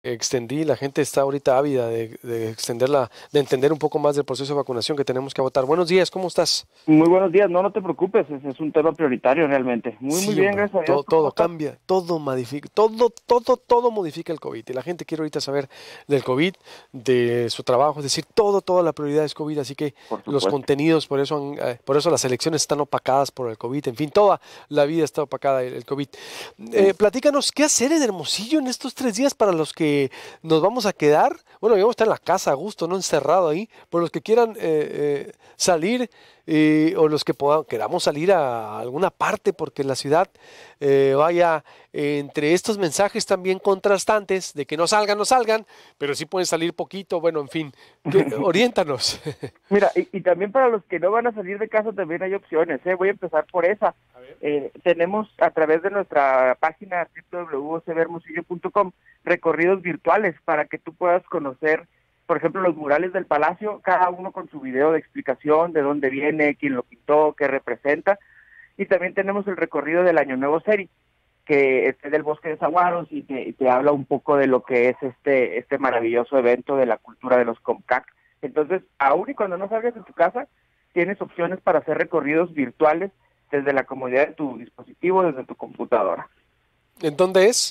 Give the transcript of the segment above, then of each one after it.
extendí. La gente está ahorita ávida de extenderla, de entender un poco más del proceso de vacunación que tenemos que votar. Buenos días, ¿cómo estás? Muy buenos días, no te preocupes, es un tema prioritario realmente. Muy Sí, bien, hombre, gracias a Dios. todo, ¿Tú cómo todo estás? cambia, todo modifica, todo modifica el COVID. Y la gente quiere ahorita saber del COVID, de su trabajo, es decir, toda la prioridad es COVID. Así que Por los supuesto. contenidos, por eso las elecciones están opacadas por el COVID. En fin, toda la vida está opacada el COVID. Sí. Platícanos, ¿qué hacer en Hermosillo en estos 3 días para los que nos vamos a quedar? Bueno, vamos a estar en la casa a gusto, no encerrado ahí. Por los que quieran salir o los que queramos salir a alguna parte porque la ciudad vaya entre estos mensajes también contrastantes de que no salgan, no salgan, pero sí pueden salir poquito, bueno, en fin, oriéntanos. Mira, y también para los que no van a salir de casa también hay opciones, ¿eh? Voy a empezar por esa. A ver. Tenemos a través de nuestra página www.cbhermosillo.com recorridos virtuales para que tú puedas conocer, por ejemplo, los murales del Palacio, cada uno con su video de explicación de dónde viene, quién lo pintó, qué representa. Y también tenemos el recorrido del Año Nuevo Seri, que es del Bosque de Saguaros y te habla un poco de lo que es este maravilloso evento de la cultura de los Comcac. Entonces, aún y cuando no salgas de tu casa, tienes opciones para hacer recorridos virtuales desde la comodidad de tu dispositivo, desde tu computadora. ¿En dónde es?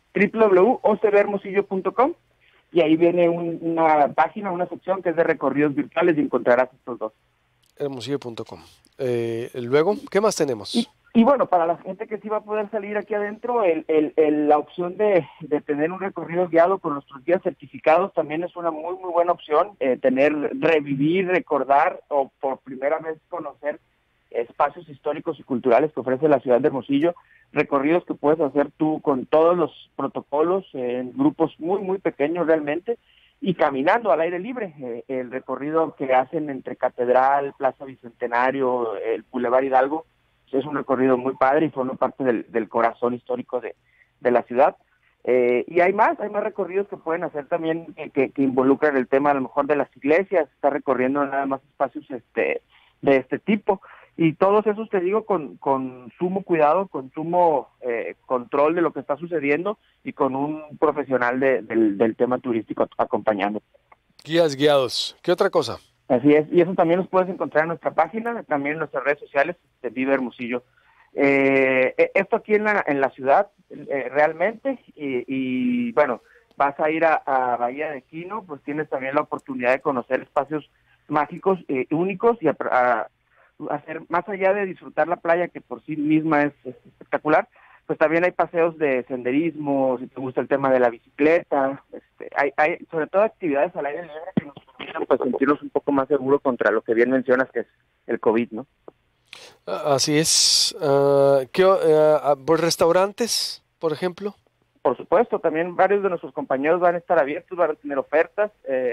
www.ocbhermosillo.com y ahí viene una página, una sección que es de recorridos virtuales y encontrarás estos dos. Hermosillo.com. Luego, ¿qué más tenemos? Y bueno, para la gente que sí va a poder salir aquí adentro, la opción de tener un recorrido guiado con nuestros guías certificados también es una muy buena opción. Revivir, recordar o por primera vez conocer espacios históricos y culturales que ofrece la ciudad de Hermosillo, recorridos que puedes hacer tú con todos los protocolos en grupos muy pequeños realmente y caminando al aire libre. El recorrido que hacen entre Catedral, Plaza Bicentenario, el Boulevard Hidalgo, es un recorrido muy padre y forma parte del corazón histórico de la ciudad. Y hay más recorridos que pueden hacer también que involucran el tema a lo mejor de las iglesias, está recorriendo nada más espacios de este tipo. Y todos esos, te digo, con sumo cuidado, con sumo control de lo que está sucediendo y con un profesional del tema turístico acompañando. Guías guiados. ¿Qué otra cosa? Así es, y eso también los puedes encontrar en nuestra página, también en nuestras redes sociales de Vive Hermosillo. Esto aquí en la ciudad, realmente, y bueno, vas a ir a Bahía de Quino, pues tienes también la oportunidad de conocer espacios mágicos, únicos, y hacer, más allá de disfrutar la playa, que por sí misma es espectacular, pues también hay paseos de senderismo, si te gusta el tema de la bicicleta, hay sobre todo actividades al aire libre que nos permitan pues sentirnos un poco más seguros contra lo que bien mencionas que es el COVID, ¿no? Así es. ¿Por restaurantes, por ejemplo? Por supuesto, también varios de nuestros compañeros van a estar abiertos, van a tener ofertas.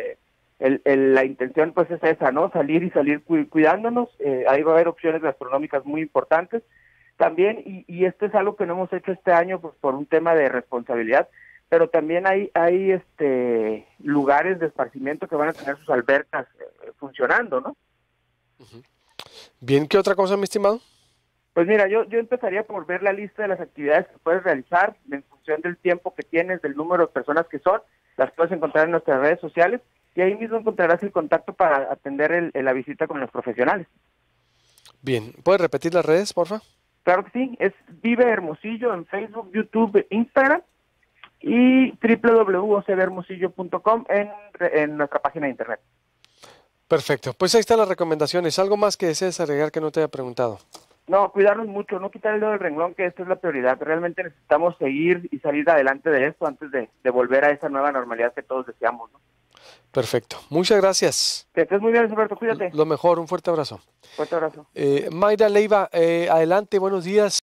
La intención pues es esa, ¿no? Salir y salir cuidándonos. Ahí va a haber opciones gastronómicas muy importantes también, y esto es algo que no hemos hecho este año pues por un tema de responsabilidad, pero también hay lugares de esparcimiento que van a tener sus albercas funcionando, ¿no? Bien, ¿qué otra cosa, mi estimado? Pues mira, yo empezaría por ver la lista de las actividades que puedes realizar en función del tiempo que tienes, del número de personas que son, las puedes encontrar en nuestras redes sociales y ahí mismo encontrarás el contacto para atender la visita con los profesionales. Bien, ¿puedes repetir las redes, porfa? Claro que sí, es Vive Hermosillo en Facebook, YouTube, Instagram y www.ocbhermosillo.com en nuestra página de internet. Perfecto, pues ahí están las recomendaciones. ¿Algo más que desees agregar que no te haya preguntado? No, cuidarnos mucho, no quitar el dedo del renglón, que esta es la prioridad. Realmente necesitamos seguir y salir adelante de esto antes de volver a esa nueva normalidad que todos deseamos, ¿no? Perfecto, muchas gracias. Que estés muy bien, Alberto, cuídate. Lo mejor, un fuerte abrazo. Fuerte abrazo. Mayra Leiva, adelante, buenos días.